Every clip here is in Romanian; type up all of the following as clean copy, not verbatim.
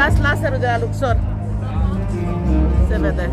Uitați laserul de la Luxor. Se vede.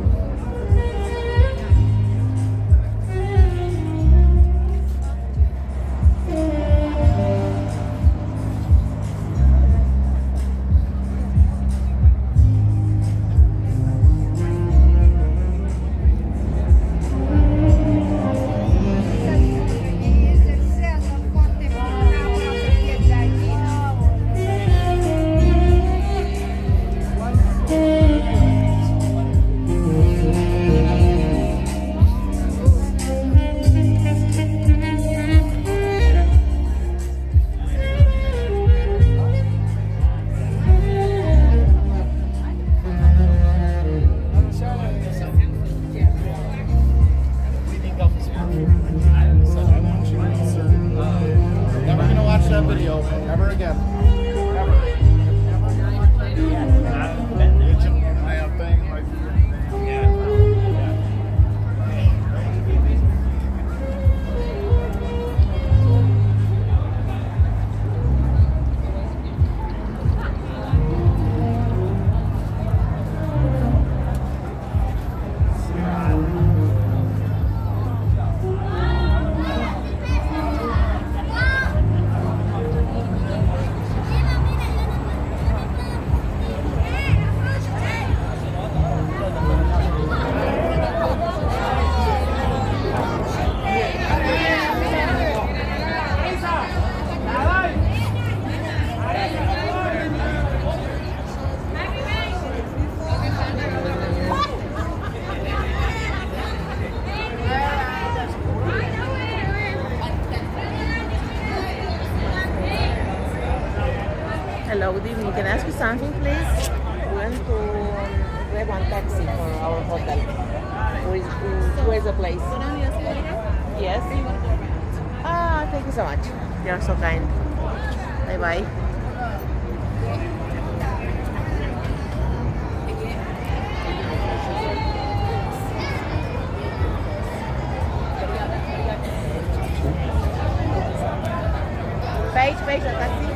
Hello, good evening. Can I ask you something, please? We want to grab one taxi for our hotel. Where's the place? Yes? Ah, thank you so much. You're so kind. Bye-bye. Paige, la taxi.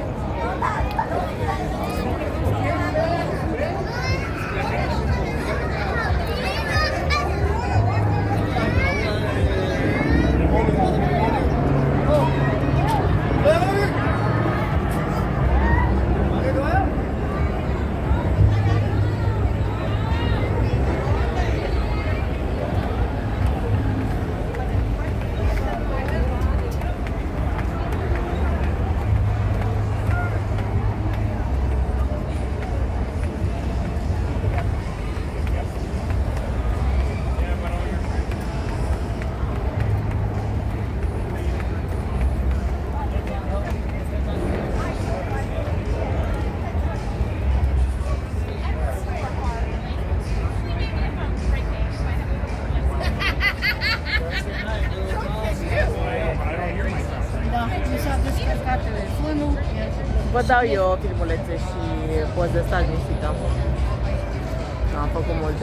Vă dau eu filmulețe și poze, stați liniștită. Am făcut multe.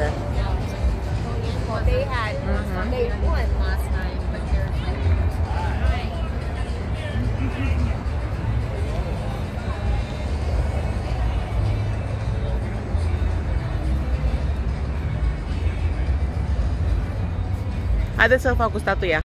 They won last time, but Haideți să fac cu statuia.